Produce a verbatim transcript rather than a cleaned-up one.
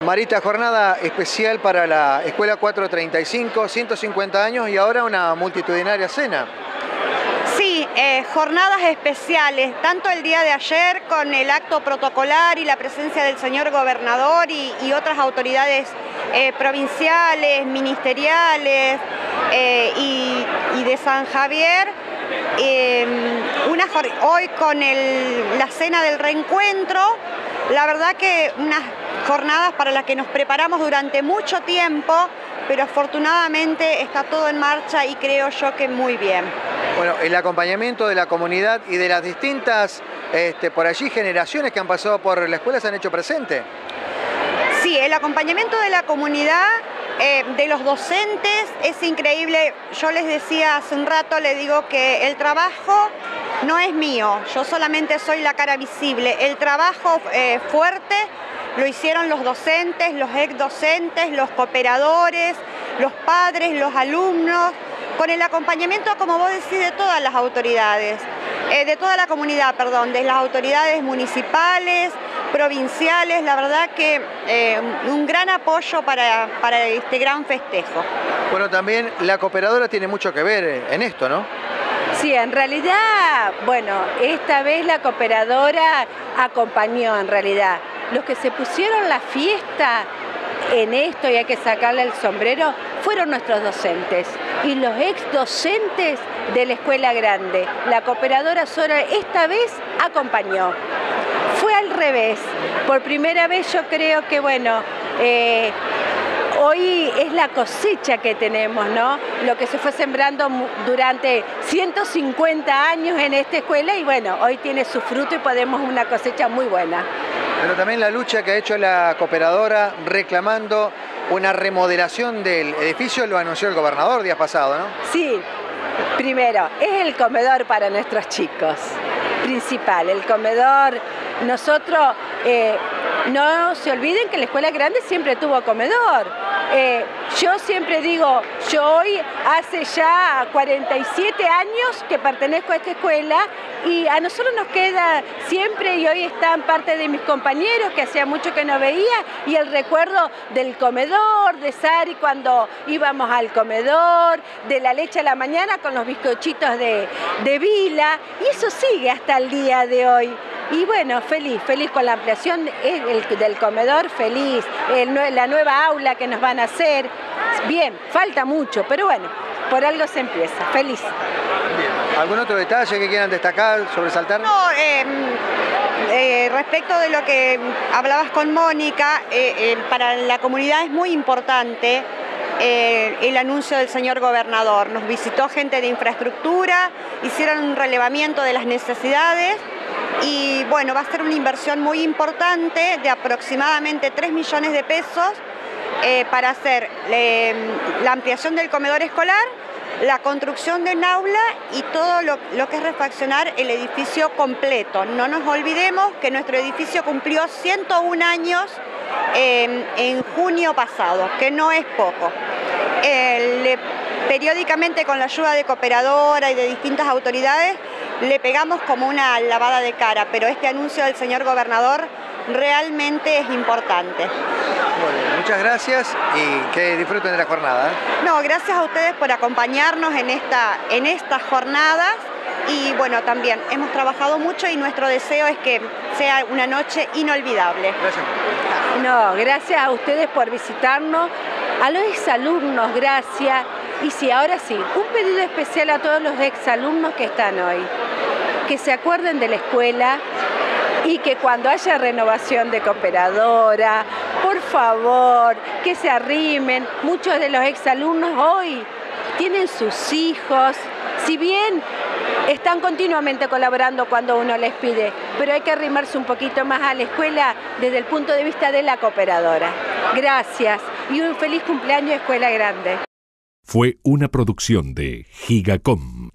Marita, jornada especial para la Escuela cuatrocientos treinta y cinco, ciento cincuenta años y ahora una multitudinaria cena. Sí, eh, jornadas especiales, tanto el día de ayer con el acto protocolar y la presencia del señor gobernador y, y otras autoridades eh, provinciales, ministeriales eh, y, y de San Javier. Eh, una, hoy con el, la cena del reencuentro, la verdad que unas jornadas para las que nos preparamos durante mucho tiempo, pero afortunadamente está todo en marcha y creo yo que muy bien. Bueno, el acompañamiento de la comunidad y de las distintas, este, por allí, generaciones que han pasado por la escuela se han hecho presente. Sí, el acompañamiento de la comunidad, eh, de los docentes, es increíble. Yo les decía hace un rato, les digo que el trabajo no es mío, yo solamente soy la cara visible. El trabajo eh, fuerte lo hicieron los docentes, los ex docentes, los cooperadores, los padres, los alumnos, con el acompañamiento, como vos decís, de todas las autoridades, eh, de toda la comunidad, perdón, de las autoridades municipales, provinciales. La verdad que eh, un gran apoyo para, para este gran festejo. Bueno, también la cooperadora tiene mucho que ver en esto, ¿no? Sí, en realidad, bueno, esta vez la cooperadora acompañó en realidad. Los que se pusieron la fiesta en esto, y hay que sacarle el sombrero, fueron nuestros docentes y los ex docentes de la escuela grande. La cooperadora sola esta vez acompañó. Fue al revés. Por primera vez yo creo que, bueno, eh, hoy es la cosecha que tenemos, ¿no? Lo que se fue sembrando durante ciento cincuenta años en esta escuela y bueno, hoy tiene su fruto y podemos una cosecha muy buena. Pero también la lucha que ha hecho la cooperadora reclamando una remodelación del edificio, lo anunció el gobernador días pasados, ¿no? Sí, primero, es el comedor para nuestros chicos, principal, el comedor. Nosotros, eh, no se olviden que la escuela grande siempre tuvo comedor. Eh, yo siempre digo, yo hoy hace ya cuarenta y siete años que pertenezco a esta escuela y a nosotros nos queda siempre, y hoy están parte de mis compañeros que hacía mucho que no veía, y el recuerdo del comedor, de Sari cuando íbamos al comedor, de la leche a la mañana con los bizcochitos de, de Vila, y eso sigue hasta el día de hoy. Y bueno, feliz, feliz con la ampliación del comedor, feliz, el, la nueva aula que nos van a hacer. Bien, falta mucho, pero bueno, por algo se empieza, feliz. Bien. ¿Algún otro detalle que quieran destacar, sobresaltar? No, eh, eh, respecto de lo que hablabas con Mónica, eh, eh, para la comunidad es muy importante Eh, el anuncio del señor gobernador. Nos visitó gente de infraestructura, hicieron un relevamiento de las necesidades y bueno, va a ser una inversión muy importante de aproximadamente tres millones de pesos eh, para hacer eh, la ampliación del comedor escolar, la construcción de un aula y todo lo, lo que es refaccionar el edificio completo. No nos olvidemos que nuestro edificio cumplió ciento un años eh, en junio pasado, que no es poco. Eh, le, periódicamente con la ayuda de cooperadora y de distintas autoridades le pegamos como una lavada de cara, pero este anuncio del señor gobernador realmente es importante. Bueno, muchas gracias y que disfruten de la jornada. No, gracias a ustedes por acompañarnos en, esta, en estas jornadas y bueno, también hemos trabajado mucho y nuestro deseo es que sea una noche inolvidable. Gracias. No, gracias a ustedes por visitarnos, a los exalumnos, gracias. Y sí, ahora sí, un pedido especial a todos los exalumnos que están hoy, que se acuerden de la escuela y que cuando haya renovación de cooperadora, por favor, que se arrimen. Muchos de los exalumnos hoy tienen sus hijos, si bien están continuamente colaborando cuando uno les pide, pero hay que arrimarse un poquito más a la escuela desde el punto de vista de la cooperadora. Gracias y un feliz cumpleaños Escuela Grande. Fue una producción de Gigacom.